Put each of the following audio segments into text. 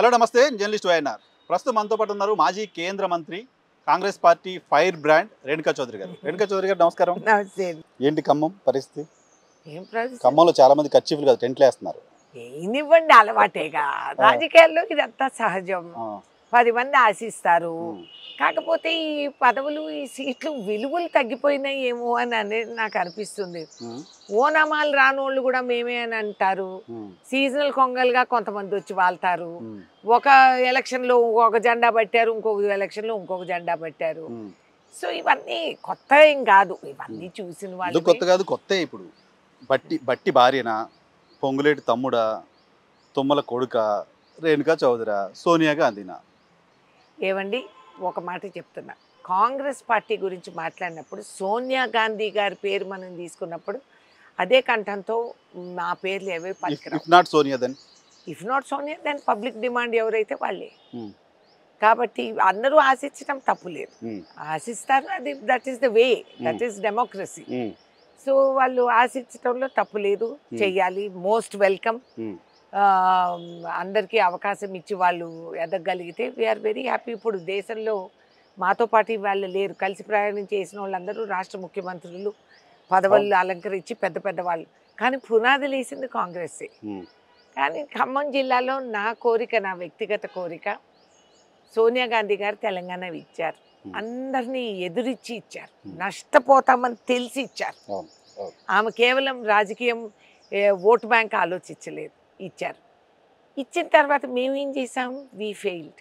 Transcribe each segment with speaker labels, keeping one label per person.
Speaker 1: Hello నమస్తే, journalist YNR. ప్రస్తుతం మనతో పాటు ఉన్నారు మాజీ కేంద్ర మంత్రి, Congress party fire brand Renuka Chowdhury గారు. రేణుకా చౌదరి గారు నమస్కారం.
Speaker 2: నమస్తే.
Speaker 1: ఏంటి ఖమ్మం పరిస్థితి?
Speaker 2: ఏం పరిస్థితి?
Speaker 1: ఖమ్మంలో చాలా మంది కర్చీఫ్లు కదా టెంట్లు వేస్తున్నారు.
Speaker 2: ఏనివ్వండి, అలవాటేగా. రాజకీయాల్లో ఇదంతా సహజం. 10 మంది ఆశిస్తారు. కాకపోతే ఈ పదవులు, ఈ సీట్లు విలువలు తగ్గిపోయినాయి ఏమో అని అనేది నాకు అనిపిస్తుంది. ఓనామాలు రానోళ్ళు కూడా మేమే అని అంటారు. సీజనల్ కొంగల్గా కొంతమంది వచ్చి వాళ్తారు. ఒక ఎలక్షన్లో ఒక జెండా పట్టారు, ఇంకొక ఎలక్షన్లో ఇంకొక జెండా పట్టారు. సో ఇవన్నీ కొత్త ఏం కాదు, ఇవన్నీ చూసిన వాళ్ళు.
Speaker 1: కొత్త కాదు, కొత్త. ఇప్పుడు బట్టి భార్యనా, పొంగులేటి తమ్ముడా, తుమ్మల కొడుక, రేణుకా చౌదరా, సోనియా గాంధీనా?
Speaker 2: ఏవండి, ఒక మాట చెప్తున్నా. కాంగ్రెస్ పార్టీ గురించి మాట్లాడినప్పుడు సోనియా గాంధీ గారి పేరు మనం తీసుకున్నప్పుడు అదే కంఠంతో మా పేర్లు ఏవే పలికిరావు.
Speaker 1: If not Sonia then
Speaker 2: public demand ఎవరైతే వాళ్ళే. కాబట్టి అందరూ ఆశించడం తప్పు లేదు, ఆశిస్తారు. అది that is the way, that is democracy. So వాళ్ళు ఆశించడంలో తప్పు లేదు, చెయ్యాలి. Most welcome. అందరికీ అవకాశం ఇచ్చి వాళ్ళు ఎదగలిగితే వీఆర్ వెరీ హ్యాపీ. ఇప్పుడు దేశంలో మాతో పాటు వాళ్ళు లేరు, కలిసి ప్రయాణం చేసిన వాళ్ళందరూ రాష్ట్ర ముఖ్యమంత్రులు, పదవులు అలంకరించి పెద్ద పెద్ద వాళ్ళు. కానీ పునాదులు వేసింది కాంగ్రెస్సే. కానీ ఖమ్మం జిల్లాలో నా కోరిక, నా వ్యక్తిగత కోరిక, సోనియా గాంధీ గారు తెలంగాణ ఇచ్చారు, అందరినీ ఎదురిచ్చి ఇచ్చారు, నష్టపోతామని తెలిసి ఇచ్చారు. ఆమె కేవలం రాజకీయం, ఓటు బ్యాంక్ ఆలోచించలేదు, ఇచ్చారు. ఇచ్చిన తర్వాత మేమేం చేసాం? We failed.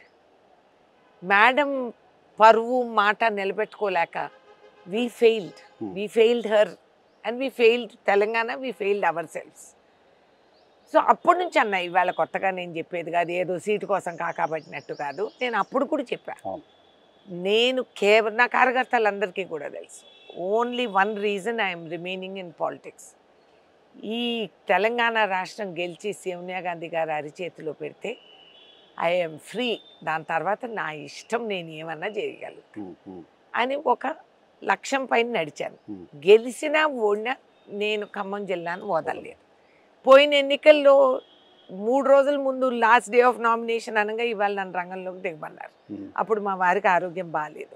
Speaker 2: మేడం పరువు మాట నిలబెట్టుకోలేక we failed her and we failed Telangana, we failed ourselves. So అప్పటి నుంచి అన్న, ఇవాళ కొత్తగా నేను చెప్పేది కాదు, ఏదో సీటు కోసం కాకపట్టినట్టు కాదు. నేను అప్పుడు కూడా చెప్పాను, నేను కేవలం నా కార్యకర్తలందరికీ కూడా తెలుసు, only one reason I'm remaining in politics. ఈ తెలంగాణ రాష్ట్రం గెలిచి సోనియా గాంధీ గారు అరిచేతిలో పెడితే ఐఎమ్ ఫ్రీ. దాని తర్వాత నా ఇష్టం, నేను ఏమన్నా చేయగలను అని ఒక లక్ష్యం పైన నడిచాను. గెలిచినా ఓడినా నేను ఖమ్మం జిల్లాను వదలలేదు. పోయిన ఎన్నికల్లో 3 రోజుల ముందు లాస్ట్ డే ఆఫ్ నామినేషన్ అనగా ఇవాళ నన్ను రంగంలోకి దిగమన్నారు. అప్పుడు మా వారికి ఆరోగ్యం బాగాలేదు.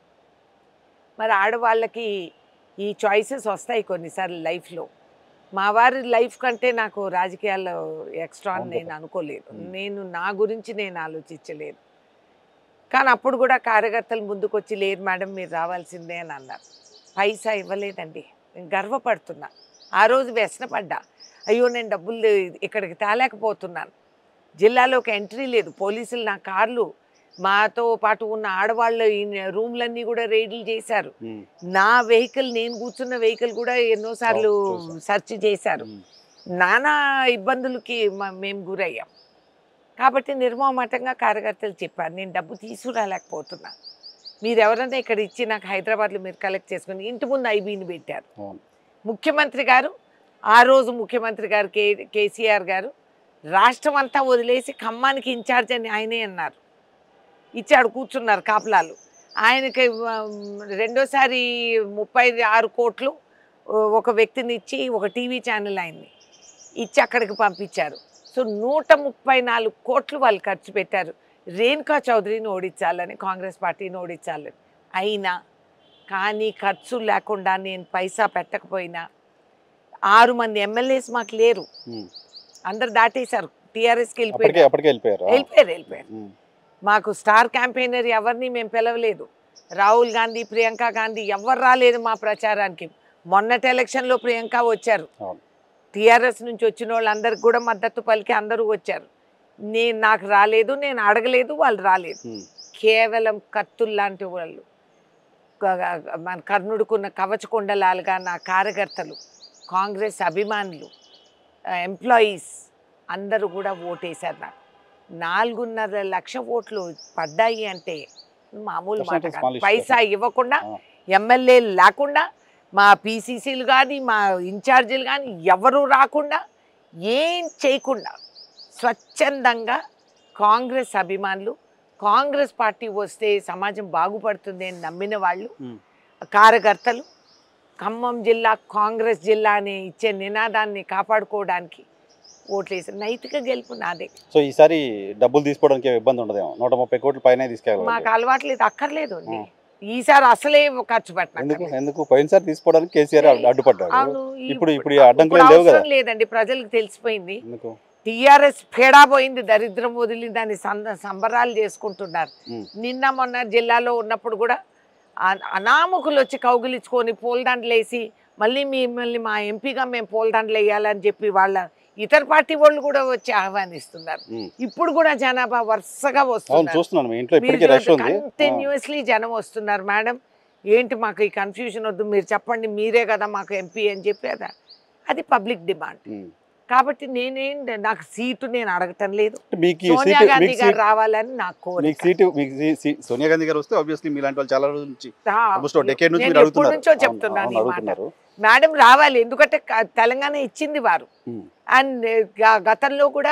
Speaker 2: మరి ఆడవాళ్ళకి ఈ చాయిసెస్ వస్తాయి కొన్నిసార్లు లైఫ్లో. మా వారి లైఫ్ కంటే నాకు రాజకీయాల్లో ఎక్స్ట్రా అని నేను అనుకోలేదు. నేను నా గురించి నేను ఆలోచించలేదు. కానీ అప్పుడు కూడా కార్యకర్తలు ముందుకు వచ్చి, లేదు మేడం మీరు రావాల్సిందే అని అన్నారు. పైసా ఇవ్వలేదండి. నేను గర్వపడుతున్నా. ఆ రోజు వ్యసనపడ్డా, అయ్యో నేను డబ్బులు ఇక్కడికి తేలేకపోతున్నాను. జిల్లాలోకి ఎంట్రీ లేదు, పోలీసులు నా కార్లు, మాతో పాటు ఉన్న ఆడవాళ్ళ రూమ్లన్నీ కూడా రైడ్లు చేశారు. నా వెహికల్, నేను కూర్చున్న వెహికల్ కూడా ఎన్నోసార్లు సెర్చ్ చేశారు. నానా ఇబ్బందులకి మేము గురయ్యాం. కాబట్టి నిర్మోహమాటంగా కార్యకర్తలు చెప్పారు, నేను డబ్బు తీసుకురాలేకపోతున్నా, మీరు ఎవరైనా ఇక్కడ ఇచ్చి నాకు హైదరాబాద్లో మీరు కలెక్ట్ చేసుకుని. ఇంటి ముందు ఐబీని పెట్టారు. ముఖ్యమంత్రి గారు, ఆ రోజు ముఖ్యమంత్రి గారు కేసీఆర్ గారు రాష్ట్రం అంతా వదిలేసి ఖమ్మానికి ఇన్ఛార్జ్ అని ఆయనే అన్నారు. ఇచ్చాడు, కూర్చున్నారు కాపలాలు. ఆయనకి రెండోసారి 36 కోట్లు ఒక వ్యక్తిని ఇచ్చి, ఒక టీవీ ఛానల్ ఆయన్ని ఇచ్చి అక్కడికి పంపించారు. సో 134 కోట్లు వాళ్ళు ఖర్చు పెట్టారు రేణుకా చౌదరిని ఓడించాలని, కాంగ్రెస్ పార్టీని ఓడించాలని. అయినా కానీ ఖర్చు లేకుండా, నేను పైసా పెట్టకపోయినా 6 మంది ఎమ్మెల్యేస్ మాకు లేరు, అందరు దాటేశారు, టీఆర్ఎస్కి వెళ్ళిపోయారు. మాకు స్టార్ క్యాంపెయినర్ ఎవరిని మేము పిలవలేదు. రాహుల్ గాంధీ, ప్రియాంక గాంధీ ఎవరు రాలేదు మా ప్రచారానికి. మొన్నటి ఎలక్షన్లో ప్రియాంక వచ్చారు, టీఆర్ఎస్ నుంచి వచ్చిన వాళ్ళందరికి కూడా మద్దతు పలికి అందరూ వచ్చారు. నాకు రాలేదు, నేను అడగలేదు, వాళ్ళు రాలేదు. కేవలం కత్తులు లాంటి వాళ్ళు, మన కర్ణుడుకున్న కవచకుండలాలుగా నా కార్యకర్తలు, కాంగ్రెస్ అభిమానులు, ఎంప్లాయీస్ అందరూ కూడా ఓటేశారు. నాకు 4.5 లక్షల ఓట్లు పడ్డాయి అంటే మామూలు మాట కాదు. పైసా ఇవ్వకుండా, ఎమ్మెల్యే లేకుండా, మా పీసీసీలు కానీ మా ఇన్ఛార్జీలు కానీ ఎవరు రాకుండా, ఏం చేయకుండా స్వచ్ఛందంగా కాంగ్రెస్ అభిమానులు, కాంగ్రెస్ పార్టీ వస్తే సమాజం బాగుపడుతుంది అని నమ్మిన వాళ్ళు, కార్యకర్తలు, ఖమ్మం జిల్లా కాంగ్రెస్ జిల్లా అనే ఇచ్చే నినాదాన్ని కాపాడుకోవడానికి ఓట్లు వేసారు. నైతిక గెలుపు నాదే.
Speaker 1: సో ఈసారి డబ్బులు తీసుకోవడానికి ఇబ్బంది ఉండదేమో, 130 కోట్ల పైన తీసుకెళ్ళాలి.
Speaker 2: మాకు అలవాటు లేదు, అక్కర్లేదు అండి. ఈసారి అసలే ఖర్చు
Speaker 1: ఎందుకు
Speaker 2: పెట్టను.
Speaker 1: ఎందుకు పోయినసారి తీసుకోవడానికి కేసీఆర్ అడ్డుపడ్డాడు.
Speaker 2: అవును,
Speaker 1: ఇప్పుడు ఈ అడ్డంకులు లేవు కదా.
Speaker 2: అవసరం లేదండి, ప్రజలకు తెలిసిపోయింది.
Speaker 1: ఎందుకు
Speaker 2: టీఆర్ఎస్ పేడా పోయింది, దరిద్రం వదిలి దాన్ని సంబరాలు చేసుకుంటున్నారు. నిన్న మొన్న జిల్లాలో ఉన్నప్పుడు కూడా అనామకులు వచ్చి కౌగిలించుకొని పూలదండలు వేసి మళ్ళీ మిమ్మల్ని మా ఎంపీగా మేము పూలదండలు వేయాలని చెప్పి వాళ్ళ ఇతర పార్టీ వాళ్ళు కూడా వచ్చి ఆహ్వానిస్తున్నారు. ఇప్పుడు కూడా జనాభా వరుసగా వస్తున్నారు, కంటిన్యూస్లీ జనం వస్తున్నారు. మేడం ఏంటి మాకు ఈ కన్ఫ్యూజన్ వద్దు, మీరు చెప్పండి, మీరే కదా మాకు ఎంపీ అని చెప్పి అది పబ్లిక్ డిమాండ్. కాబట్టి నాకు సీటు నేను అడగటం లేదు, సోనియా గాంధీ గారు రావాలని నాకు కోరిక.
Speaker 1: సోనియా గాంధీ గారు వస్తే ఆబ్వియస్లీ మీలాంటి వాళ్ళు చాలా రోజుల నుంచి
Speaker 2: ఎప్పటి నుంచో చెప్తున్నాను మేడం రావాలి, ఎందుకంటే తెలంగాణ ఇచ్చింది వారు. అండ్ గతంలో కూడా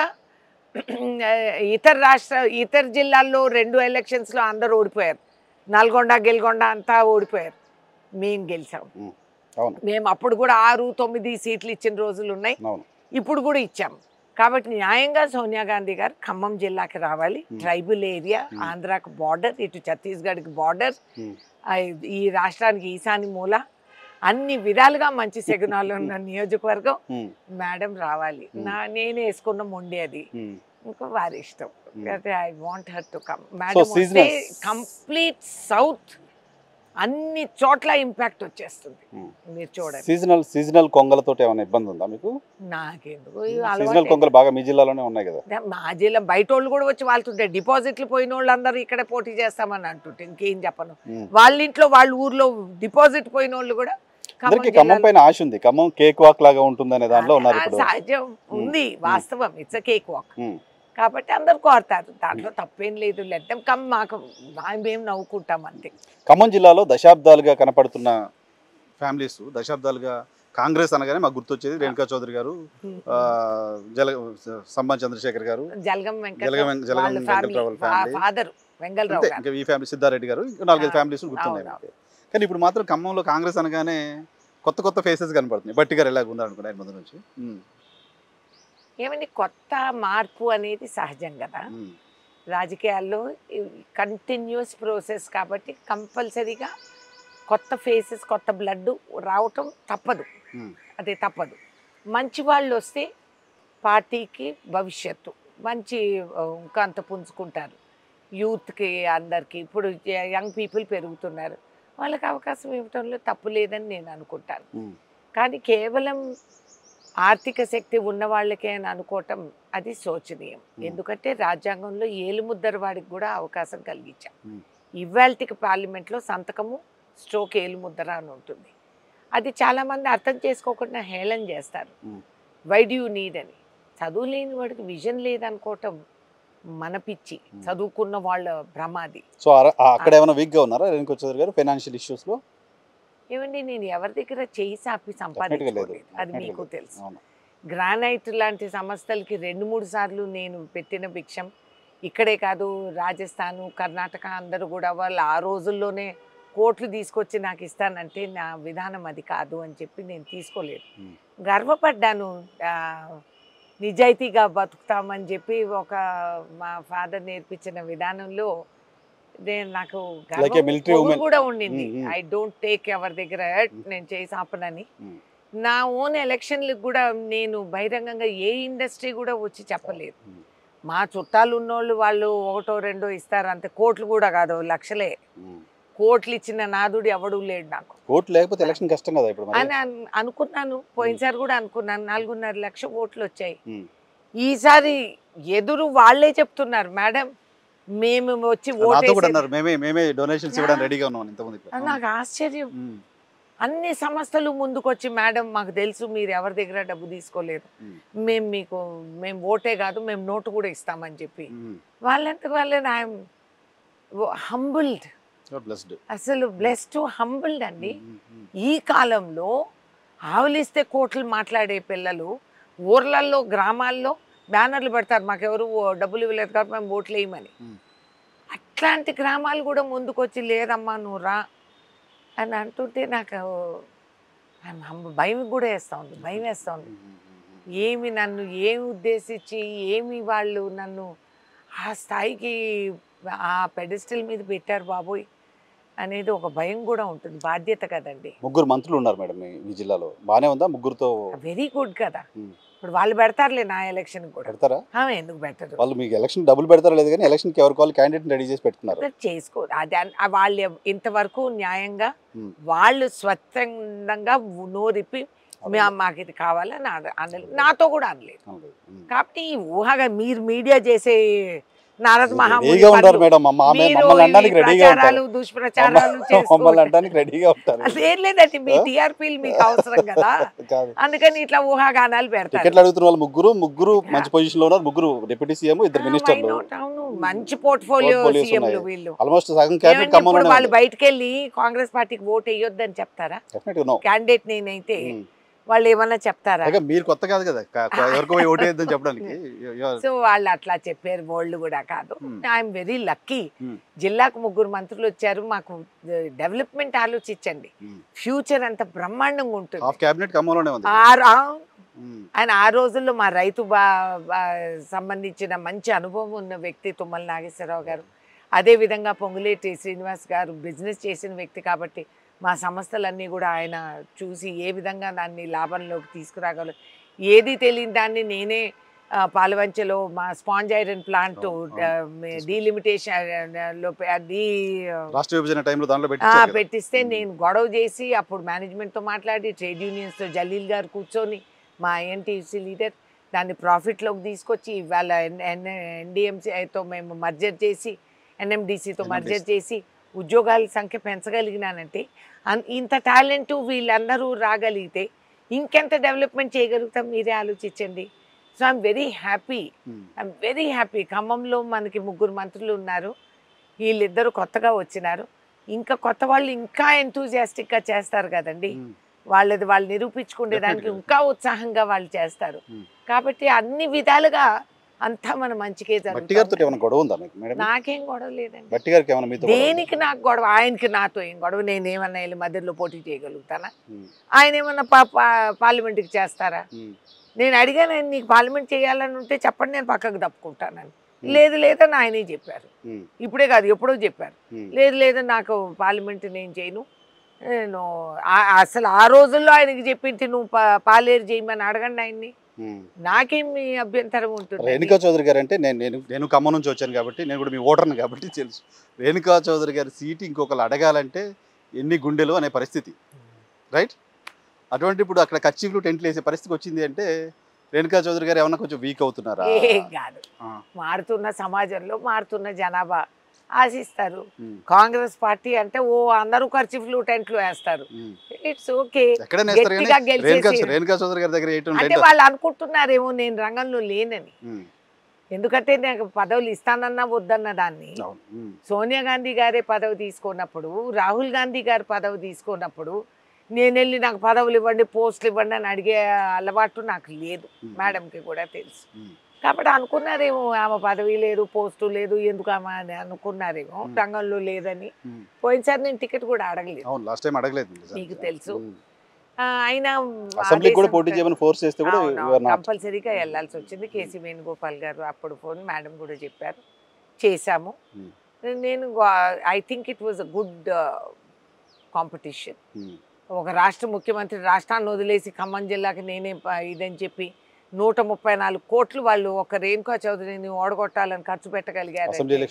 Speaker 2: ఇతర జిల్లాల్లో 2 ఎలక్షన్స్ లో అందరూ ఓడిపోయారు. నల్గొండ గెల్గొండ అంతా ఓడిపోయారు, మేము గెలిచాం. మేము అప్పుడు కూడా 6-9 సీట్లు ఇచ్చిన రోజులు ఉన్నాయి, ఇప్పుడు కూడా ఇచ్చాము. కాబట్టి న్యాయంగా సోనియా గాంధీ గారు ఖమ్మం జిల్లాకి రావాలి. ట్రైబల్ ఏరియా, ఆంధ్రాకి బార్డర్, ఇటు ఛత్తీస్గఢ్కి బార్డర్, ఈ రాష్ట్రానికి ఈశాన్య మూల, అన్ని విధాలుగా మంచి శగునాలు ఉన్న నియోజకవర్గం. మేడం రావాలి, నేను వేసుకున్న మొండి అది, ఇంకా వారి ఇష్టం. I want her to come. Madam వస్తే కంప్లీట్ సౌత్ అన్ని చోట్ల ఇంపాక్ట్ వచ్చేస్తుంది. మీరు చూడండి,
Speaker 1: సీజనల్ కొంగలతో ఏమైనా ఇబ్బంది ఉందా మీకు?
Speaker 2: నాకెందుకు,
Speaker 1: సీజనల్ కొంగలు బాగా మీ జిల్లాలోనే ఉన్నాయి కదా.
Speaker 2: మా జిల్లా బయట వాళ్ళు కూడా వచ్చి వాళ్ళతుంటే డిపాజిట్లు పోయిన వాళ్ళు అందరూ ఇక్కడే పోటీ చేస్తామని అంటుంటే ఇంకేం చెప్పను. వాళ్ళ ఇంట్లో వాళ్ళ ఊర్లో డిపాజిట్ పోయిన వాళ్ళు కూడా
Speaker 1: ఖమ్మం పైన ఆశ ఉంది, ఖమ్మం కేక్ వాక్ లాగా ఉంటుందనే దాంట్లో ఉన్నారు.
Speaker 2: సహజం ఉంది, వాస్తవం, ఇట్స్ కేక్ వాక్. కాబట్టి అందరు కోరుతారు, దాంట్లో తప్పేం లేదు. లెద్దం మాకు మేము నవ్వుకుంటాం అంతే.
Speaker 1: ఖమ్మం జిల్లాలో దశాబ్దాలుగా కనపడుతున్న ఫ్యామిలీస్, దశాబ్దాలుగా కాంగ్రెస్ అనగానే మాకు గుర్తొచ్చేది రేణుకా చౌదరి గారు, సంబన్ చంద్రశేఖర్ గారు,
Speaker 2: జలగం వెంకటరావు ఫ్యామిలీ,
Speaker 1: ఈ ఫ్యామిలీ సిద్ధారెడ్డి గారు, 4-5 ఫ్యామిలీస్ గుర్తున్నాయి. కానీ ఇప్పుడు మాత్రం ఖమ్మంలో కాంగ్రెస్ అనగానే కొత్త కొత్త ఫేసెస్ కనపడుతున్నాయి. బట్టి గారు ఎలాగ ఉందా అనుకున్నారు ముందు నుంచి?
Speaker 2: ఏమండి, కొత్త మార్పు అనేది సహజం కదా రాజకీయాల్లో, కంటిన్యూస్ ప్రాసెస్. కాబట్టి కంపల్సరీగా కొత్త ఫేసెస్, కొత్త బ్లడ్ రావటం తప్పదు, అదే తప్పదు. మంచి వాళ్ళు వస్తే పార్టీకి భవిష్యత్తు మంచి ఇంకా అంత పుంజుకుంటారు. యూత్కి అందరికీ ఇప్పుడు యంగ్ పీపుల్ పెరుగుతున్నారు, వాళ్ళకి అవకాశం ఇవ్వటంలో తప్పు లేదని నేను అనుకుంటాను. కానీ కేవలం ఆర్థిక శక్తి ఉన్న వాళ్ళకే అని అనుకోవటం అది శోచనీయం. ఎందుకంటే రాజ్యాంగంలో ఏలుముద్దర వాడికి కూడా అవకాశం కలిగించాం. ఇవాళకి పార్లమెంట్లో సంతకము స్ట్రోక్ ఏలుముద్దర అని ఉంటుంది. అది చాలామంది అర్థం చేసుకోకుండా హేళన చేస్తారు, వై డూ యూ నీడ్ అని. చదువు లేని వాడికి విజన్ లేదనుకోవటం మన పిచ్చి, చదువుకున్న వాళ్ళ భ్రమాది.
Speaker 1: సో అక్కడ ఏమైనా వీక్గా ఉన్నారా రేణుకా చౌదరి గారు ఫైనాన్షియల్ ఇష్యూస్లో?
Speaker 2: ఏమండి, నేను ఎవరి దగ్గర చేయి సాపి సంపాదించలేదు, అది మీకు తెలుసు. గ్రానైట్ లాంటి సంస్థలకి 2-3 సార్లు నేను పెట్టిన భిక్షం. ఇక్కడే కాదు, రాజస్థాను, కర్ణాటక అందరూ కూడా వాళ్ళు ఆ రోజుల్లోనే కోట్లు తీసుకొచ్చి నాకు ఇస్తానంటే నా విధానం అది కాదు అని చెప్పి నేను తీసుకోలేదు. గర్వపడ్డాను, నిజాయితీగా బతుకుతామని చెప్పి మా ఫాదర్ నేర్పించిన విధానంలో నాకు కూడా ఉండింది. ఐ డోంట్ టేక్ ఎవరి దగ్గర నేను చేసి ఆపనని. నా ఓన్ ఎలక్షన్లకు కూడా నేను బహిరంగంగా ఏ ఇండస్ట్రీ కూడా వచ్చి చెప్పలేదు. మా చుట్టాలు ఉన్నోళ్ళు వాళ్ళు 1-2 ఇస్తారు అంతే, కోట్లు కూడా కాదు, లక్షలే. కోట్లు ఇచ్చిన నాదుడు ఎవడు లేడు నాకు.
Speaker 1: కోట్లు లేకపోతే ఎలక్షన్ కష్టం కదా ఇప్పుడు
Speaker 2: అని అనుకున్నాను. పోయినసారి కూడా అనుకున్నాను, 4.5 లక్షల ఓట్లు వచ్చాయి. ఈసారి ఎదురు వాళ్ళే చెప్తున్నారు, మేడం మేము వచ్చి నాకు ఆశ్చర్యం. అన్ని సంస్థలు ముందుకొచ్చి, మేడం మాకు తెలుసు మీరు ఎవరి దగ్గర డబ్బు తీసుకోలేదు, మేము ఓటే కాదు మేము నోటు కూడా ఇస్తామని చెప్పి వాళ్ళంతకు వాళ్ళే. ఐఎమ్ హంబుల్డ్, అసలు బ్లెస్డ్, హంబుల్డ్ అండి. ఈ కాలంలో ఆవులిస్తే కోట్లు మాట్లాడే పిల్లలు ఊర్లలో గ్రామాల్లో బ్యానర్లు పెడతారు, మాకెవరు డబ్బులు ఇవ్వలేదు కాబట్టి మేము ఓట్లు వేయమని. అట్లాంటి గ్రామాలు కూడా ముందుకొచ్చి లేదమ్మా నువ్వు రా అని అంటుంటే నాకు భయం కూడా వేస్తూ ఉంది, భయం వేస్తూ ఉంది. ఏమి నన్ను ఏమి ఉద్దేశించి ఏమి వాళ్ళు నన్ను ఆ స్థాయికి ఆ పెడెస్టల్ మీద పెట్టారు బాబోయ్ అనేది ఒక భయం కూడా ఉంటుంది. బాధ్యత కదండి.
Speaker 1: ముగ్గురు మంత్రులు ఉన్నారు మేడం మీ జిల్లాలో, బాగానే ఉందా ముగ్గురుతో?
Speaker 2: వెరీ గుడ్ కదా.
Speaker 1: ఉమ్.
Speaker 2: ఇప్పుడు వాళ్ళు పెడతారులే నా ఎలక్షన్ కూడా.
Speaker 1: పెడతారా?
Speaker 2: ఎందుకు పెట్టరు?
Speaker 1: వాళ్ళు మీకు ఎలక్షన్ డబ్బులు పెడతారా లేదు, కానీ ఎలక్షన్కి ఎవరికి వాళ్ళు క్యాండిడేట్ రెడీ చేసి పెట్టుకున్నారు.
Speaker 2: చేసుకో అది వాళ్ళు ఇంతవరకు న్యాయంగా
Speaker 1: ఉమ్.
Speaker 2: వాళ్ళు స్వచ్ఛందంగా నోరిప్పి మాకు ఇది కావాలని అనలేదు, నాతో కూడా అనలేదు. కాబట్టి ఈ ఊహగా మీరు మీడియా చేసే నారద మహాముని ప్రచారాలు దుష్ప్రచారాలు లేదంటే మీ టీఆర్పీలు మీకు అవసరం కదా, అందుకని ఇట్లా ఊహాగానాలు పెడతారు.
Speaker 1: ముగ్గురు మంచి పొజిషన్ లో ఉన్నారు, ముగ్గురు డిప్యూటీ సీఎం, ఇద్దరు మినిస్టర్లు.
Speaker 2: అవును, మంచి పోర్ట్ఫోలియో సీఎంలు వీళ్ళు.
Speaker 1: ఆల్మోస్ట్ సగం క్యాబినెట్
Speaker 2: ఇప్పుడు వాళ్ళు బయటకు వెళ్ళి కాంగ్రెస్ పార్టీకి ఓటు వేయొద్దని చెప్తారా? క్యాండిడేట్ నేనైతే వాళ్ళు ఏమన్నా చెప్తారా?
Speaker 1: మీరు కొత్త కాదు కదా ఎవరికో ఓటు వేద్దని చెప్పడానికి.
Speaker 2: సో వాళ్ళు అట్లా చెప్పారు, వాళ్ళు కూడా కాదు. I'm very lucky. జిల్లాకు ముగ్గురు మంత్రులు వచ్చారు. మాకు డెవలప్మెంట్ ఆలోచించండి, ఫ్యూచర్ అంత బ్రహ్మాండంగా ఉంటుంది. ఆయన ఆ రోజుల్లో మా రైతు సంబంధించిన మంచి అనుభవం ఉన్న వ్యక్తి తుమ్మల నాగేశ్వరరావు గారు. అదేవిధంగా పొంగులేటి శ్రీనివాస్ గారు బిజినెస్ చేసిన వ్యక్తి కాబట్టి మా సంస్థలన్నీ కూడా ఆయన చూసి ఏ విధంగా దాన్ని లాభంలోకి తీసుకురాగలరు, ఏది తెలియని దాన్ని నేనే పాలవంచలో మా స్పాంజ్ ఐరన్ ప్లాంట్ డీలిమిటేషన్లో పెట్టిస్తే నేను గొడవ చేసి అప్పుడు మేనేజ్మెంట్తో మాట్లాడి ట్రేడ్ యూనియన్స్తో జలీల్ గారు కూర్చొని మా ఐఎన్టీసీ లీడర్ దాన్ని ప్రాఫిట్లోకి తీసుకొచ్చి ఇవాళ ఎన్డిఎంసీతో మేము మర్జర్ చేసి ఎన్ఎండిసితో మర్జర్ చేసి ఉద్యోగాల సంఖ్య పెంచగలిగినానంటే ఇంత టాలెంట్ వీళ్ళందరూ రాగలిగితే ఇంకెంత డెవలప్మెంట్ చేయగలుగుతాం మీరే ఆలోచించండి. So I'm very happy. ఖమ్మంలో మనకి ముగ్గురు మంత్రులు ఉన్నారు, వీళ్ళిద్దరూ కొత్తగా వచ్చినారు. ఇంకా కొత్త వాళ్ళు ఇంకా ఎంతూజియాస్టిక్గా చేస్తారు కదండి, వాళ్ళది వాళ్ళు నిరూపించుకునేదానికి ఇంకా ఉత్సాహంగా వాళ్ళు చేస్తారు. కాబట్టి అన్ని విధాలుగా అంతా మన మంచికే జరుగుతుంది. నాకేం గొడవ లేదండి, దేనికి నాకు గొడవ, ఆయనకి నాతో ఏం గొడవ. నేనేమన్నా వెళ్ళి మధ్యలో పోటీ చేయగలుగుతానా? ఆయన ఏమన్నా పార్లమెంట్కి చేస్తారా? నేను అడిగాను, నీకు పార్లమెంట్ చేయాలని ఉంటే చెప్పండి, నేను పక్కకు తప్పుకుంటానని. లేదు లేదని ఆయనే చెప్పారు, ఇప్పుడే కాదు ఎప్పుడో చెప్పారు. లేదు నాకు పార్లమెంట్ నేను చేయను, నేను అసలు ఆ రోజుల్లో ఆయనకి చెప్పింటి నువ్వు పాలేరు చేయమని అడగండి ఆయన్ని, నాకేమి అభ్యంతరం ఉంటుంది.
Speaker 1: రేణుకా చౌదరి గారు అంటే నేను ఖమ్మం నుంచి వచ్చాను కాబట్టి, నేను కూడా మీ ఓటర్ని కాబట్టి తెలుసు. రేణుకా చౌదరి గారి సీటు ఇంకొకరు అడగాలంటే ఎన్ని గుండెలు అనే పరిస్థితి, రైట్? అటువంటి ఇప్పుడు అక్కడ కచ్చిఫ్లు టెంట్లు వేసే పరిస్థితి వచ్చింది అంటే రేణుకా చౌదరి గారు ఏమన్నా కొంచెం వీక్ అవుతున్నారా?
Speaker 2: ఏం కాదు, మారుతున్న సమాజంలో మారుతున్న జనాభా ఆశిస్తారు. కాంగ్రెస్ పార్టీ అంటే అందరూ కర్చీఫ్లు టెంట్లు వేస్తారు, ఇట్స్ ఓకే. అంటే వాళ్ళు అనుకుంటున్నారేమో నేను రంగంలో లేనని. ఎందుకంటే నాకు పదవులు ఇస్తానన్నా వద్దన్న దాన్ని సోనియా గాంధీ గారే పదవి తీసుకున్నప్పుడు, రాహుల్ గాంధీ గారు పదవి తీసుకున్నప్పుడు నేను వెళ్ళి నాకు పదవులు ఇవ్వండి, పోస్టులు ఇవ్వండి అని అడిగే అలవాటు నాకు లేదు, మేడంకి కూడా తెలుసు. కాబట్టి అనుకున్నారేమో ఆమె పదవి లేదు, పోస్టు లేదు, ఎందుకు ఆమె అని అనుకున్నారేమో, రంగంలో లేదని. పోయినసారి నేను టికెట్ కూడా అడగలేదు, మీకు తెలుసు. అయినా కంపల్సరీగా వెళ్ళాల్సి వచ్చింది. కేసీ వేణుగోపాల్ గారు అప్పుడు ఫోన్, మేడం కూడా చెప్పారు, చేశాము. నేను I think it was a good competition. ఒక రాష్ట్ర ముఖ్యమంత్రి రాష్ట్రాన్ని వదిలేసి ఖమ్మం జిల్లాకి నేనే ఇదని చెప్పి 134 కోట్లు వాళ్ళు ఒక రేణుకా చౌదరిని ఓడగొట్టాలని ఖర్చు పెట్టగలిగారు.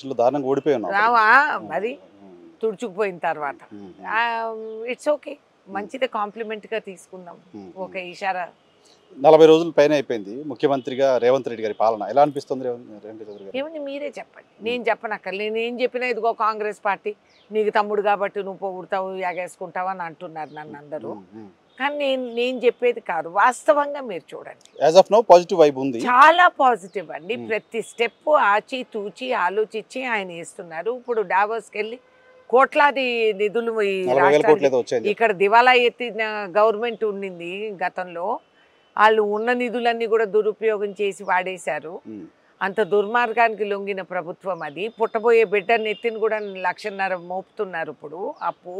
Speaker 2: మరి తుడుచుకుపోయిన తర్వాత ఇట్స్ ఓకే, మంచిదే, కాంప్లిమెంట్గా తీసుకుందాం. ఒక ఇషారా.
Speaker 1: 40 రోజుల పైన అయిపోయింది ముఖ్యమంత్రిగా రేవంత్ రెడ్డి గారి పాలన, ఎలా అనిపిస్తుంది?
Speaker 2: ఏమని మీరే చెప్పండి, నేను చెప్పనక్కర్లేదు. నేను ఏం చెప్పినా ఇదిగో కాంగ్రెస్ పార్టీ నీకు తమ్ముడు కాబట్టి నువ్వు పొగుడుతావు, యాగేసుకుంటావు అని అంటున్నారు నన్ను అందరూ. కానీ నేను చెప్పేది కాదు, వాస్తవంగా మీరు చూడండి. చాలా పాజిటివ్ అండి. ప్రతి స్టెప్ ఆచి తూచి ఆలోచించి ఆయన వేస్తున్నారు. ఇప్పుడు డావోస్కి వెళ్ళి కోట్లాది నిధులు ఇక్కడ దివాలా ఎత్తిన గవర్నమెంట్ ఉండింది గతంలో, వాళ్ళు ఉన్న నిధులన్నీ కూడా దురుపయోగం చేసి వాడేశారు. అంత దుర్మార్గానికి లొంగిన ప్రభుత్వం అది. పుట్టబోయే బిడ్డని ఎత్తిని కూడా 1,50,000 మోపుతున్నారు ఇప్పుడు అప్పు.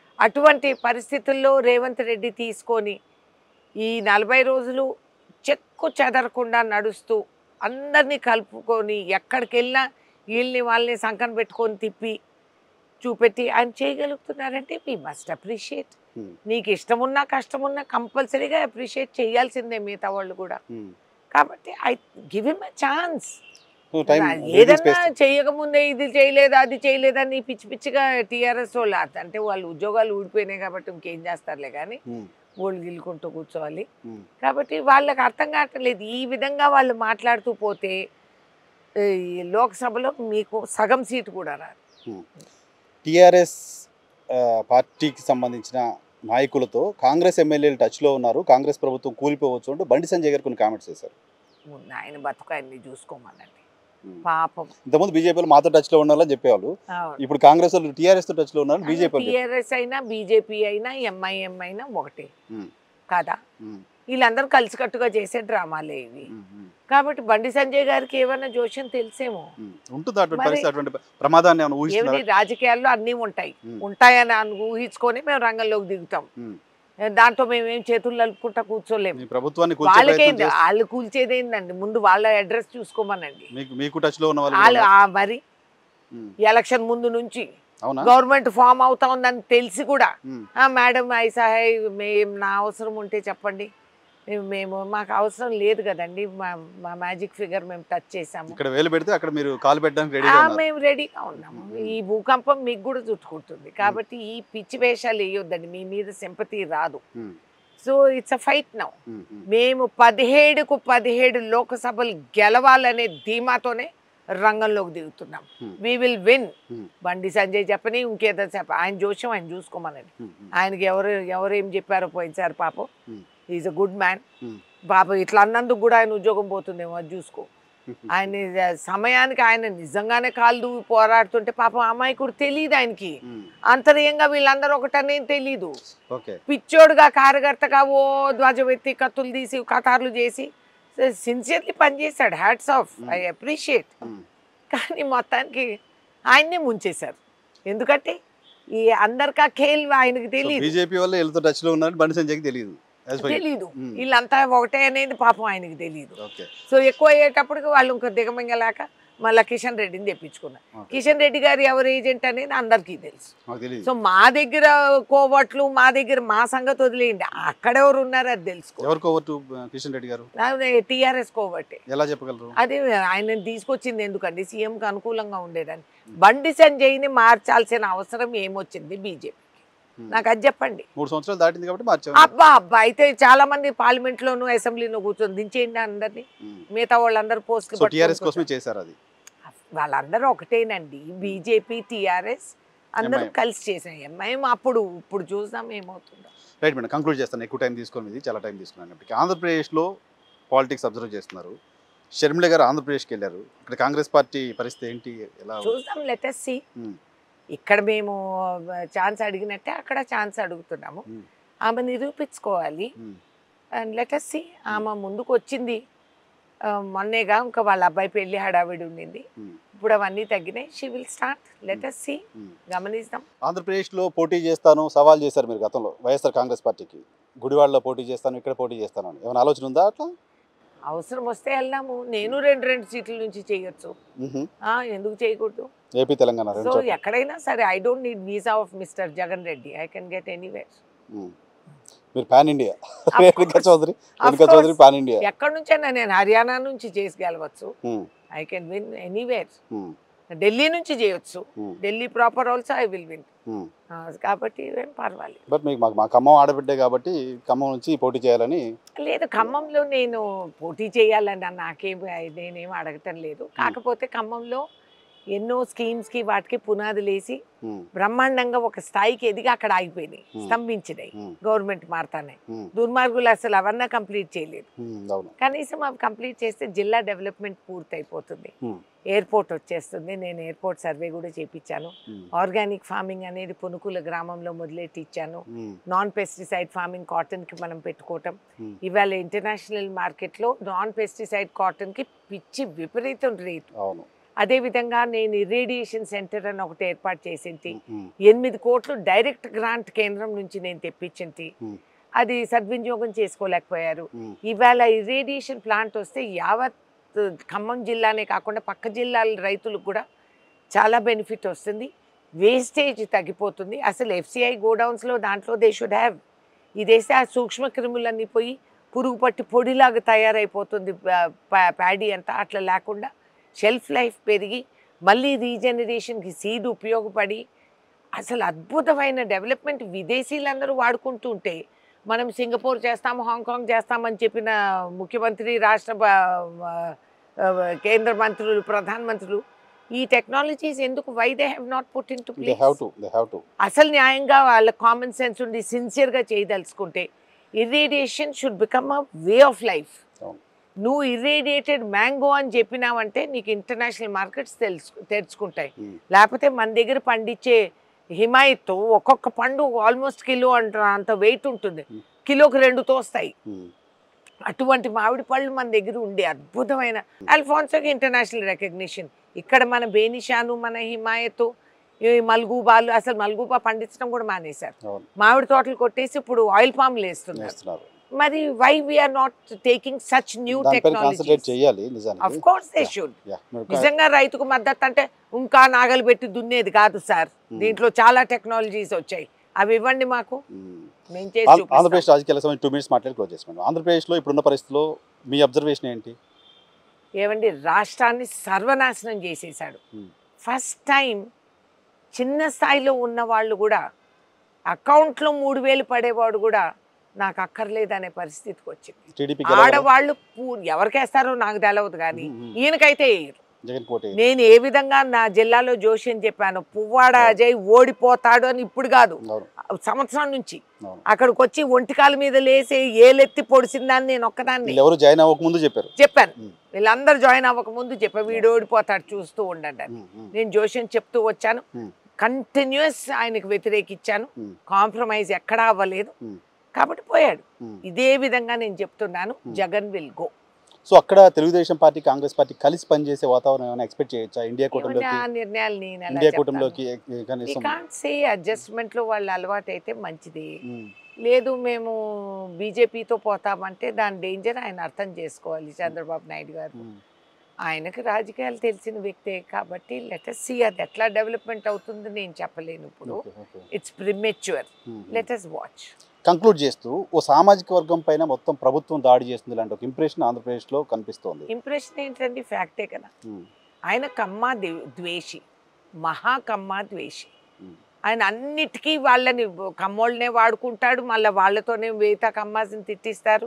Speaker 2: అటువంటి పరిస్థితుల్లో రేవంత్ రెడ్డి తీసుకొని ఈ 40 రోజులు చెక్ చెక్కు చెదరకుండా నడుస్తూ అందరినీ కలుపుకొని ఎక్కడికి వెళ్ళినా వీళ్ళని వాళ్ళని సంకన పెట్టుకొని తిప్పి చూపెట్టి ఆయన చేయగలుగుతున్నారంటే వీ మస్ట్ అప్రిషియేట్. నీకు ఇష్టమున్నా కష్టమున్నా కంపల్సరీగా అప్రిషియేట్ చేయాల్సిందే మిగతా వాళ్ళు కూడా. కాబట్టి I give him a chance. ఏదన్నా చేయకముందే ఇది చేయలేదా అది చేయలేదా అని పిచ్చి పిచ్చిగా టీఆర్ఎస్ వాళ్ళు అంటే వాళ్ళు ఉద్యోగాలు ఊడిపోయినాయి కాబట్టి ఇంకేం చేస్తారులే కానీ ఓళ్ళు గిల్లుకుంటూ కూర్చోవాలి. కాబట్టి వాళ్ళకి అర్థం కావట్లేదు. ఈ విధంగా వాళ్ళు మాట్లాడుతూ పోతే ఈ లోక్సభలో మీకు సగం సీటు కూడా రాదు.
Speaker 1: టీఆర్ఎస్ పార్టీకి సంబంధించిన నాయకులతో కాంగ్రెస్ ఎమ్మెల్యేలు టచ్లో ఉన్నారు, కాంగ్రెస్ ప్రభుత్వం కూలిపోవచ్చు అంటూ బండి సంజయ్ గారు కొన్ని కామెంట్స్ చేశారు.
Speaker 2: ముందు ఆయన బతుకు ఆయన్ని చూసుకోమనండి పాపం.
Speaker 1: ఇంతకుముందు బీజేపీలో మాతో టచ్లో ఉండాలని చెప్పేవాళ్ళు, ఇప్పుడు కాంగ్రెస్ వాళ్ళు టీఆర్ఎస్ తో టచ్లో ఉన్నారు. బీజేపీ
Speaker 2: టీఆర్ఎస్ అయినా బీజేపీ అయినా ఎంఐఎం అయినా ఒకటే కదా, వీళ్ళందరూ కలిసికట్టుగా చేసే డ్రామాలే ఇవి. కాబట్టి బండి సంజయ్ గారికి ఏమైనా జోష్యం తెలిసేమో ఏమి రాజకీయాల్లో అన్నీ ఉంటాయని ఊహించుకొని మేము రంగంలోకి దిగుతాం. దాంతో మేమేం చేతులు నలుపుకుంటా కూర్చోలేము. వాళ్ళకేంది వాళ్ళు కూల్చేది ఏందండి, ముందు వాళ్ళ అడ్రస్ చూసుకోమనండి. వాళ్ళు మరి ఎలక్షన్ ముందు నుంచి గవర్నమెంట్ ఫామ్ అవుతా ఉందని తెలిసి కూడా మేడం ఐసాహై నా అవసరం ఉంటే చెప్పండి, మేము మాకు అవసరం లేదు కదండి, మా మ్యాజిక్ ఫిగర్ మేము టచ్ చేసాము, మేము రెడీగా ఉన్నాము. ఈ భూకంపం మీకు కూడా చుట్టుకుంటుంది కాబట్టి ఈ పిచ్చి వేషాలు వేయొద్దండి, మీ మీద సింపతి రాదు. So it's a fight now. మేము 17కు 17 లోకసభలు గెలవాలనే ధీమాతోనే రంగంలోకి దిగుతున్నాం. We will win. Bandi Sanjay చెప్పని ఇంకేదో చెప్ప, ఆయన జోష్యం ఆయన చూసుకోమనండి. ఆయనకి ఎవరేం చెప్పారో పోయినసారి పాపం ఈజ్ అ గుడ్ మ్యాన్. పాపం ఇట్లా అన్నందుకు కూడా ఆయన ఉద్యోగం పోతుందేమో అది చూసుకో. ఆయన సమయానికి ఆయన నిజంగానే కాలు దూవి పోరాడుతుంటే పాపం అమాయకుడు తెలియదు ఆయనకి, అంతర్యంగా వీళ్ళందరూ ఒకటనేది తెలీదు. పిచ్చోడుగా కార్యకర్తగా ఓ ధ్వజం ఎత్తి కత్తులు తీసి కతార్లు చేసి సిన్సియర్లీ పనిచేశాడు. Hats off, I appreciate. కానీ మొత్తానికి ఆయన్నే ముంచేశారు. ఎందుకంటే ఈ అందరికా ఖేల్ ఆయనకి తెలియదు,
Speaker 1: బీజేపీ వల్ల వీళ్ళతో టచ్ లో ఉన్నారు, బండి సంజయ్కి తెలియదు.
Speaker 2: వీళ్ళంతా ఒకటే అనేది పాపం ఆయనకి తెలియదు. సో ఎక్కువ అయ్యేటప్పటికి వాళ్ళు ఇంకా దిగమంగలేక మళ్ళీ కిషన్ రెడ్డిని తెప్పించుకున్నారు. కిషన్ రెడ్డి గారు ఎవరు ఏజెంట్ అనేది అందరికీ తెలుసు. సో మా దగ్గర కోవట్లు, మా దగ్గర మా సంగతి వదిలేయండి, అక్కడెవరు ఉన్నారో అది తెలుసుకో. టీఆర్ఎస్ కోవట్టే. అది ఆయన తీసుకొచ్చింది ఎందుకండి, సీఎంకి అనుకూలంగా ఉండేదని. బండి సంజయ్ని మార్చాల్సిన అవసరం ఏమొచ్చింది బీజేపీ, నాకు అది చెప్పండి.
Speaker 1: 3 సంవత్సరాలు దాటింది కాబట్టి
Speaker 2: అబ్బా అయితే చాలా మంది పార్లమెంట్ లోను అసెంబ్లీలో కూర్చొని దించేయండి అందరినీ. మిగతా వాళ్ళందరూ పోస్టులు వాళ్ళందరూ ఒకటేనండి. బీజేపీ టీఆర్ఎస్ అందరూ కలిసి చేసాం. ఎంఐఎం ఇప్పుడు చూద్దాం ఏమవుతుందో.
Speaker 1: రైట్ మేడం, కంక్లూడ్ చేస్తాను, ఎక్కువ టైం తీసుకుని చాలా టైం తీసుకున్నాను కాబట్టి. ఆంధ్రప్రదేశ్లో పాలిటిక్స్ అబ్జర్వ్ చేస్తున్నారు. షర్మిల గారు ఆంధ్రప్రదేశ్కి వెళ్ళారు, ఇక్కడ కాంగ్రెస్ పార్టీ పరిస్థితి ఏంటి, ఎలా
Speaker 2: చూద్దాం, లెట్ us see. ఇక్కడ మేము ఛాన్స్ అడిగినట్టే అక్కడ ఛాన్స్ అడుగుతున్నాము. ఆమె నిరూపించుకోవాలి. And let us see. ఆమె ముందుకు వచ్చింది మొన్నేగా, ఇంకా వాళ్ళ అబ్బాయి పెళ్లి హడావిడి ఉండింది, ఇప్పుడు అవన్నీ తగ్గినాయి. She will start, let us see. గమనిస్తాం.
Speaker 1: ఆంధ్రప్రదేశ్లో పోటీ చేస్తాను సవాల్ చేశారు మీరు గతంలో వైఎస్ఆర్ కాంగ్రెస్ పార్టీకి, గుడివాడలో పోటీ చేస్తాను, ఇక్కడ పోటీ చేస్తాను అని ఏమైనా ఆలోచన ఉందా? అట్లా
Speaker 2: అవసరం వస్తే వెళ్ళాము. నేను 2 సీట్ల నుంచి చేయొచ్చు, ఎందుకు చేయకూడదు?
Speaker 1: ఏపీ తెలంగాణ
Speaker 2: సో ఎక్కడైనా సరే I don't need visa of mister Jagan Reddy, I can get anywhere.
Speaker 1: మీరు pan India, Chaudhary pan India,
Speaker 2: ఎక్కడి నుంచైనా నేను హర్యానా నుంచి చేసి గెలవచ్చు. I can win anywhere. Delhi నుంచి చేయొచ్చు, Delhi proper also I will win. కాబట్టి ఏం పర్వాలేదు.
Speaker 1: బట్ మీకు మా ఖమ్మం ఆడబిడ్డే కాబట్టి ఖమ్మం నుంచి పోటీ చేయాలని
Speaker 2: లేదు. ఖమ్మంలో నేను పోటీ చేయాలని నేనేం అడగటం లేదు. కాకపోతే ఖమ్మంలో ఎన్నో స్కీమ్స్కి వాటికి పునాదులు వేసి బ్రహ్మాండంగా ఒక స్థాయికి ఎదిగి అక్కడ ఆగిపోయినాయి, స్తంభించినాయి. గవర్నమెంట్ మారుతానే దుర్మార్గులు అసలు అవన్నా కంప్లీట్ చేయలేదు. కనీసం అవి కంప్లీట్ చేస్తే జిల్లా డెవలప్మెంట్ పూర్తి అయిపోతుంది, ఎయిర్పోర్ట్ వచ్చేస్తుంది. నేను ఎయిర్పోర్ట్ సర్వే కూడా చేయించాను. ఆర్గానిక్ ఫార్మింగ్ అనేది పునుకుల గ్రామంలో మొదలెట్టి ఇచ్చాను. నాన్ పెస్టిసైడ్ ఫార్మింగ్ కాటన్కి మనం పెట్టుకోవటం. ఇవాళ ఇంటర్నేషనల్ మార్కెట్లో నాన్ పెస్టిసైడ్ కాటన్కి పిచ్చి విపరీతం రేటు. అదేవిధంగా నేను ఇరేడియేషన్ సెంటర్ అని ఒకటి ఏర్పాటు చేసింది. 8 కోట్లు డైరెక్ట్ గ్రాంట్ కేంద్రం నుంచి నేను తెప్పించింది. అది సద్వినియోగం చేసుకోలేకపోయారు.
Speaker 1: ఉమ్,
Speaker 2: ఇవాళ ఇరేడియేషన్ ప్లాంట్ వస్తే యావత్ ఖమ్మం జిల్లానే కాకుండా పక్క జిల్లాల రైతులకు కూడా చాలా బెనిఫిట్ వస్తుంది. వేస్టేజ్ తగ్గిపోతుంది. అసలు ఎఫ్సిఐ గోడౌన్స్లో దాంట్లో దే షుడ్ హ్యావ్ ఇదేస్తే ఆ సూక్ష్మ క్రిములన్నీ పోయి పురుగు పట్టి పొడిలాగా తయారైపోతుంది ప్యాడీ అంతా. అట్లా లేకుండా షెల్ఫ్ లైఫ్ పెరిగి మళ్ళీ రీజనరేషన్కి సీడ్ ఉపయోగపడి అసలు అద్భుతమైన డెవలప్మెంట్ విదేశీయులందరూ వాడుకుంటూ ఉంటే మనం సింగపూర్ చేస్తాము, హాంకాంగ్ చేస్తామని చెప్పిన ముఖ్యమంత్రి, రాష్ట్ర కేంద్ర మంత్రులు, ప్రధానమంత్రులు ఈ టెక్నాలజీస్ ఎందుకు why they have not put in to
Speaker 1: they have to
Speaker 2: అసలు న్యాయంగా వాళ్ళ కామన్ సెన్స్ ఉండి సిన్సియర్గా చేయదలుచుకుంటే irradiation should become a way of life.
Speaker 1: అవును.
Speaker 2: నువ్వు ఇరేడియేటెడ్ మ్యాంగో అని చెప్పినావంటే నీకు ఇంటర్నేషనల్ మార్కెట్స్ తెరుచుకుంటాయి. లేకపోతే మన దగ్గర పండించే హిమాయత్ ఒక్కొక్క పండు ఆల్మోస్ట్ కిలో అంత వెయిట్ ఉంటుంది, కిలోకి 2 తోస్తాయి. అటువంటి మామిడి పళ్ళు మన దగ్గర ఉండే అద్భుతమైన అల్ఫాన్సోకి ఇంటర్నేషనల్ రికగ్నిషన్. ఇక్కడ మన బేనిషాను, మన హిమాయత్, మల్గూబాలు, అసలు మల్గూబా పండించడం కూడా మానేశారు. మామిడి తోటలు కొట్టేసి ఇప్పుడు ఆయిల్ పామ్లు వేస్తున్నారు. మరి why we are not taking such new technology? Of course they should. నిజంగా రైతుకు మద్దతు అంటే ఇంకా నాగలు పెట్టి దున్నేది కాదు సార్, దీంట్లో చాలా టెక్నాలజీస్ వచ్చాయి, అవి ఇవ్వండి మాకు.
Speaker 1: ఆంధ్రప్రదేశ్ రాజకీయాల సమయం 2 minutes మాట్లాడి క్లోజ్ చేసుకున్నాం. ఆంధ్రప్రదేశ్లో ఇప్పుడున్న పరిస్థితిలో మీ అబ్జర్వేషన్ ఏంటి?
Speaker 2: ఏమండి, రాష్ట్రాన్ని సర్వనాశనం చేసేసాడు. ఫస్ట్ టైం చిన్న స్థాయిలో ఉన్న వాళ్ళు కూడా అకౌంట్లో 3,000 పడేవాడు కూడా నాకు అక్కర్లేదనే పరిస్థితికి వచ్చింది. ఆడవాళ్ళు ఎవరికేస్తారో నాకు తెలవదు కానీ ఈయనకైతే వేయరు. నేను ఏ విధంగా నా జిల్లాలో జోషి అని చెప్పాను, పువ్వాడ అజయ్ ఓడిపోతాడు అని ఇప్పుడు కాదు, సంవత్సరం నుంచి అక్కడికి వచ్చి ఒంటికాల మీద లేసి ఏలెత్తి పొడిచిందని నేను ఒక్కదాన్ని చెప్పాను. వీళ్ళందరూ జాయిన్ అవ్వక ముందు చెప్పాను, వీడు ఓడిపోతాడు చూస్తూ ఉండండి అని నేను జోషి అని చెప్తూ వచ్చాను. కంటిన్యూస్ ఆయనకు వ్యతిరేకించాను, కాంప్రమైజ్ ఎక్కడా అవ్వలేదు కాబట్టి పోయాడు. ఇదే విధంగా నేను చెప్తున్నాను, జగన్ విల్ గో.
Speaker 1: సో అక్కడ తెలుగుదేశం పార్టీ, కాంగ్రెస్ పార్టీ కలిసి పనిచేసే వాతావరణం ఏమైనా ఎక్స్పెక్ట్ చేయొచ్చా? ఇండియా కూటమిలోకి
Speaker 2: అడ్జస్ట్మెంట్ లో వాళ్ళు అలవాటు అయితే మంచిది. లేదు మేము బీజేపీతో పోతామంటే దాని డేంజర్ ఆయన అర్థం చేసుకోవాలి. చంద్రబాబు నాయుడు గారు ఆయనకు రాజకీయాలు తెలిసిన వ్యక్తే కాబట్టి లెట్ us see అది ఎట్లా డెవలప్మెంట్ అవుతుందో నేను చెప్పలేను ఇప్పుడు. It's premature, let us watch.
Speaker 1: Conclude చేస్తూ, ఓ సామాజిక వర్గం పైన మొత్తం ప్రభుత్వం దాడి చేస్తుంది లాంటి ఒక ఇంప్రెషన్ ఆంధ్రప్రదేశ్లో కనిపిస్తోంది.
Speaker 2: ఇంప్రెషన్ ఏంటండి? ఫ్యాక్టే కదా. ఆయన కమ్మా ద్వేషి, మహా కమ్మా ద్వేషి. ఆయన అన్నిటికీ వాళ్ళని కమ్మోళ్ళనే వాడుకుంటాడు, మళ్ళీ వాళ్ళతోనే మిగతా కమ్మాస్ని తిట్టిస్తారు.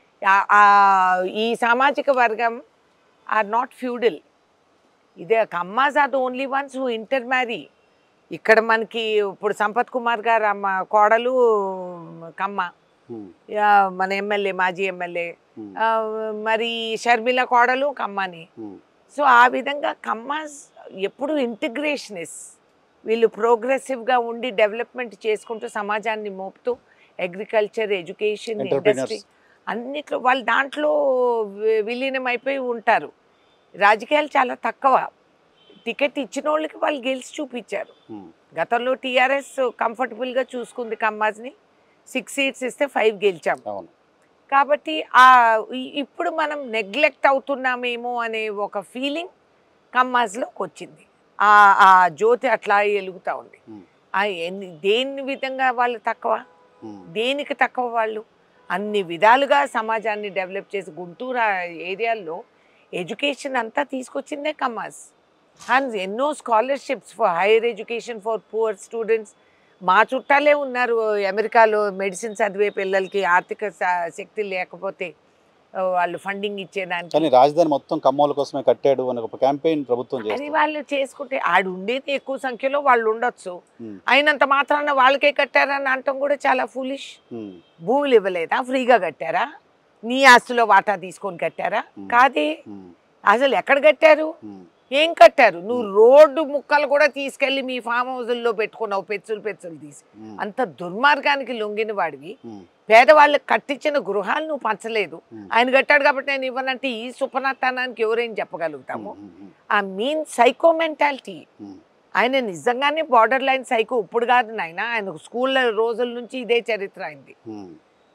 Speaker 2: ఈ సామాజిక వర్గం ఆర్ నాట్ ఫ్యూడల్. ఇదే Kammas are the only ones who intermarry. ఇక్కడ మనకి ఇప్పుడు సంపత్ కుమార్ గారు అమ్మ కోడలు కమ్మ, మన ఎమ్మెల్యే, మాజీ ఎమ్మెల్యే, మరి షర్మిల కోడలు కమ్మని. సో ఆ విధంగా కమ్మాస్ ఎప్పుడు ఇంటిగ్రేషనిస్, వీళ్ళు ప్రోగ్రెసివ్గా ఉండి డెవలప్మెంట్ చేసుకుంటూ సమాజాన్ని మోపుతూ అగ్రికల్చర్, ఎడ్యుకేషన్, ఇండస్ట్రీ అన్నిట్లో వాళ్ళు దాంట్లో విలీనం అయిపోయి ఉంటారు. రాజకీయాలు చాలా తక్కువ. టికెట్ ఇచ్చిన వాళ్ళకి వాళ్ళు గెలిచి చూపించారు. గతంలో టీఆర్ఎస్ కంఫర్టబుల్గా చూసుకుంది కమ్మాజ్ని, 6 seats ఇస్తే 5 గెలిచాం. కాబట్టి ఇప్పుడు మనం నెగ్లెక్ట్ అవుతున్నామేమో అనే ఒక ఫీలింగ్ కమ్మాజ్లోకి వచ్చింది. ఆ జ్యోతి అట్లా వెలుగుతూ ఉంది. దేని విధంగా వాళ్ళు తక్కువ, దేనికి తక్కువ? వాళ్ళు అన్ని విధాలుగా సమాజాన్ని డెవలప్ చేసి గుంటూరు ఏరియాల్లో ఎడ్యుకేషన్ అంతా తీసుకొచ్చిందే కమ్మాజ్. ఎన్నో scholarships for higher education for poor students. మా చుట్టాలే ఉన్నారు అమెరికాలో మెడిసిన్ చదివే పిల్లలకి ఆర్థిక శక్తి లేకపోతే వాళ్ళు ఫండింగ్ ఇచ్చేదానికి.
Speaker 1: రాజధాని మొత్తం కమ్మోల కోసమే కట్టాడు అని ఒక క్యాంపెయిన్ ప్రభుత్వం
Speaker 2: అది వాళ్ళు చేసుకుంటే ఆడు ఉండేది ఎక్కువ సంఖ్యలో వాళ్ళు ఉండొచ్చు, అయినంత మాత్రాన వాళ్ళకే కట్టారని అనటం కూడా చాలా ఫూలిష్. భూములు ఇవ్వలేదా? ఫ్రీగా కట్టారా? నీ ఆస్తిలో వాటా తీసుకొని కట్టారా? కాదే. అసలు ఎక్కడ కట్టారు? ఏం కట్టారు? నువ్వు రోడ్డు ముక్కలు కూడా తీసుకెళ్లి మీ ఫామ్ హౌజుల్లో పెట్టుకున్నావు, పెచ్చులు తీసి. అంత దుర్మార్గానికి లొంగిన వాడివి. పేదవాళ్ళకి కట్టించిన గృహాలు నువ్వు పంచలేదు. ఆయన కట్టాడు కాబట్టి నేను ఇవ్వనంటే ఈ సుపనత్తానానికి ఎవరేం చెప్పగలుగుతాము? ఆ మీన్ సైకో మెంటాలిటీ. ఆయన నిజంగానే బార్డర్ లైన్ సైకో. ఇప్పుడు కాదు నాయన, ఆయన స్కూళ్ళ రోజుల నుంచి ఇదే చరిత్ర అయింది.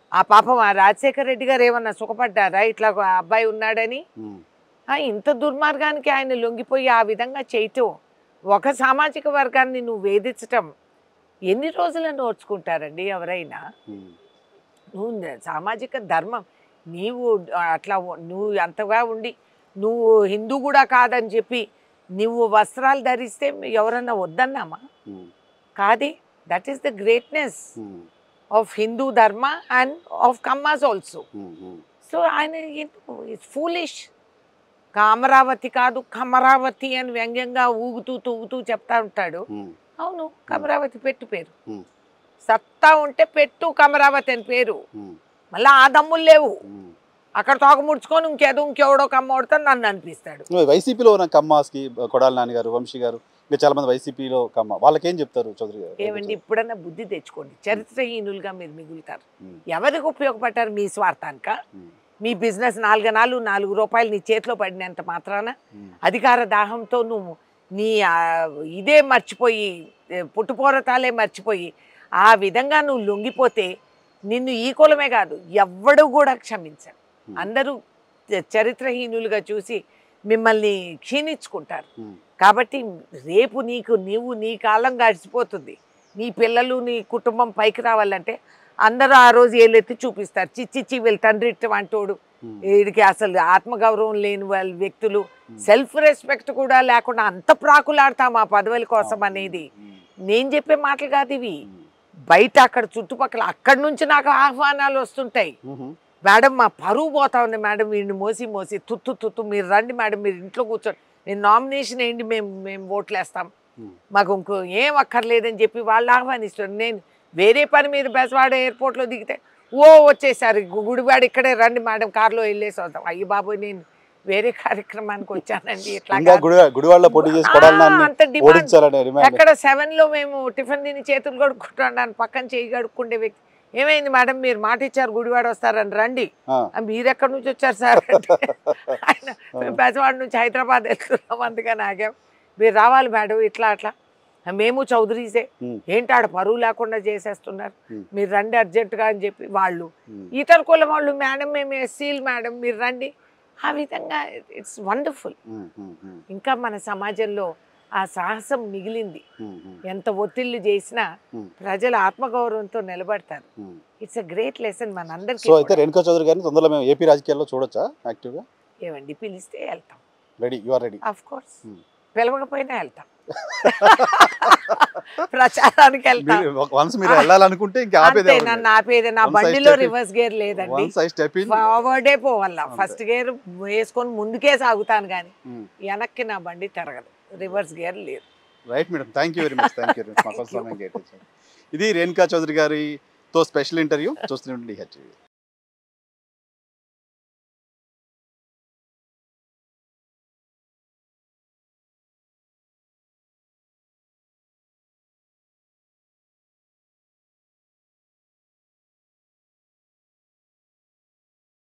Speaker 2: ఆ పాపం ఆ రాజశేఖర రెడ్డి గారు ఏమన్నా సుఖపడ్డారా ఇట్లా ఒక అబ్బాయి ఉన్నాడని? ఇంత దుర్మార్గానికి ఆయన లొంగిపోయి ఆ విధంగా చేయటం, ఒక సామాజిక వర్గాన్ని నువ్వు వేధించటం ఎన్ని రోజులను ఓర్చుకుంటారండి ఎవరైనా? నువ్వు సామాజిక ధర్మం నీవు అట్లా నువ్వు అంతగా ఉండి నువ్వు హిందూ కూడా కాదని చెప్పి నువ్వు వస్త్రాలు ధరిస్తే ఎవరన్నా వద్దన్నామా? కాదే. That is the greatness of Hindu dharma and of Kammas also. So ఆయన ఇట్స్ ఫూలిష్. అమరావతి కాదు కమరావతి అని వ్యంగ్యంగా ఊగుతూ తూగుతూ చెప్తా ఉంటాడు. అవును, కమరావతి పెట్టు పేరు. సత్తా ఉంటే పెట్టు కమరావతి అని పేరు. మళ్ళీ ఆ దమ్ములు లేవు. అక్కడ తోక ముడుచుకొని ఇంకెవడో కమ్మోడితో నన్ను అనిపిస్తాడు.
Speaker 1: వైసీపీలో ఉన్న కమ్మాస్కి కొడాలి నాని గారు, వంశీ గారు, ఇంకా చాలా మంది వైసీపీలో కమ్మ, వాళ్ళకేం చెప్తారు చౌదరి గారు?
Speaker 2: ఏమండి, ఇప్పుడన్నా బుద్ధి తెచ్చుకోండి. చరిత్రహీనులుగా మీరు మిగులుతారు. ఎవరికి ఉపయోగపడ్డారు? మీ స్వార్థానిక? మీ బిజినెస్ 4 రూపాయలు నీ చేతిలో పడినంత మాత్రాన అధికార దాహంతో నువ్వు నీ ఇదే మర్చిపోయి, పుట్టుపోరతాలే మర్చిపోయి ఆ విధంగా నువ్వు లొంగిపోతే నిన్ను ఈ కులమే కాదు ఎవ్వడు కూడా క్షమించరు. అందరూ చరిత్రహీనులుగా చూసి మిమ్మల్ని క్షీణించుకుంటారు. కాబట్టి రేపు నీవు నీ కాలం గడిచిపోతుంది. నీ పిల్లలు నీ కుటుంబం పైకి రావాలంటే అందరూ ఆ రోజు ఏళ్ళెత్తి చూపిస్తారు. చిచ్చిచ్చి వీళ్ళు తండ్రి అంటోడు, వీడికి అసలు ఆత్మగౌరవం లేని వాళ్ళ వ్యక్తులు, సెల్ఫ్ రెస్పెక్ట్ కూడా లేకుండా అంత ప్రాకులాడతాం ఆ పదవుల కోసం అనేది నేను చెప్పే మాటలు కాదు ఇవి. బయట అక్కడ చుట్టుపక్కల అక్కడి నుంచి నాకు ఆహ్వానాలు వస్తుంటాయి. మేడం మా పరువు పోతా ఉంది మేడం, వీడిని మోసి తుత్తు మీరు రండి మేడం, మీరు ఇంట్లో కూర్చోండి, నేను నామినేషన్ వేయండి, మేము ఓట్లు వేస్తాం, మాకు ఇంకో ఏం అక్కర్లేదని చెప్పి వాళ్ళు ఆహ్వానిస్తారు. నేను వేరే పని మీద బెజవాడ ఎయిర్పోర్ట్లో దిగితే వచ్చేసారు గుడివాడ, ఇక్కడే రండి మేడం, కారులో వెళ్ళేసి వద్దాం. అయ్యి బాబోయ్, నేను వేరే కార్యక్రమానికి వచ్చానండి. ఇట్లా అంత డిమాండ్. అక్కడ 7లో మేము టిఫిన్ తిని చేతులు కడుక్కుంటాను, పక్కన చేయి కడుక్కుండే వ్యక్తి, ఏమైంది మేడం మీరు మాట ఇచ్చారు గుడివాడ వస్తారని, రండి. మీరు ఎక్కడి నుంచి వచ్చారు సార్ అంటే, ఆయన బెజవాడ నుంచి హైదరాబాద్ వెళ్తున్నాం అందుకని ఆగాం, మీరు రావాలి మేడం, ఇట్లా అట్లా. మేము చౌదరీసే, ఏంటి ఆడ పరువు లేకుండా చేసేస్తున్నారు, మీరు రండి అర్జెంటుగా అని చెప్పి వాళ్ళు ఇతర కులం వాళ్ళు, మేడం మేము ఎస్సీలు మేడం మీరు రండి. ఆ విధంగా ఇట్స్ వండర్ఫుల్. ఇంకా మన సమాజంలో ఆ సాహసం మిగిలింది. ఎంత ఒత్తిళ్లు చేసినా ప్రజల ఆత్మగౌరవంతో నిలబడతారు. ఇట్స్ ఎ గ్రేట్ లెసన్ మనందరికీ.
Speaker 1: సో అయితే రేణుకా చౌదరి గారిని తొందరలో మేము ఏపీ రాజకీయాల్లో చూడొచ్చా యాక్టివ్గా?
Speaker 2: ఏమండి, పిలిస్తే వెళ్తాం.
Speaker 1: Ready, you are ready?
Speaker 2: Of course. పిలవకపోయినా వెళ్తాం. ప్రచారానికి వెళ్తాం.
Speaker 1: వన్స్ మీరు వెళ్ళాలనుకుంటే ఇంకా ఆపేదే,
Speaker 2: నన్ను ఆపేది నా బండిలో రివర్స్ గేర్ లేదండి, ఫార్వర్డే పోవాలా. ఫస్ట్ గేర్ వేసుకొని ముందుకే సాగుతాను కానీ వెనక్కి నా బండి తిరగదు, రివర్స్ గేర్ లేదు.
Speaker 1: Right madam, thank you very much. ఇది రేణుకా చౌదరి గారితో స్పెషల్ ఇంటర్వ్యూ. చూస్తుండండి.